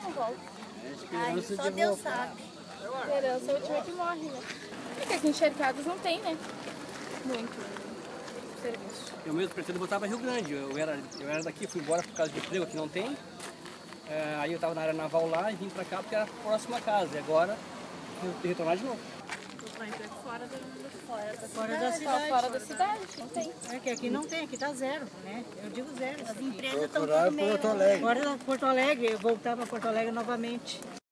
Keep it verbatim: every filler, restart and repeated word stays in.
não volto. É, Ai, só Deus sabe. Esperança é a última que morre, né? É que aqui em Charqueadas não tem, né? Muito serviço. Eu mesmo pretendo voltar para Rio Grande. Eu era, eu era daqui, fui embora por causa de emprego que não tem. É, aí eu estava na área naval lá e vim para cá porque era próxima a casa. E agora eu tenho que retornar de novo. Procurar emprego fora da, Fora da fora cidade. da cidade. Fora da cidade, não tem. É que aqui não tem, aqui tá zero, né? Eu digo zero. As empresas estão Procurar tudo meio... Porto Alegre. Agora Porto Alegre, voltar para Porto Alegre novamente.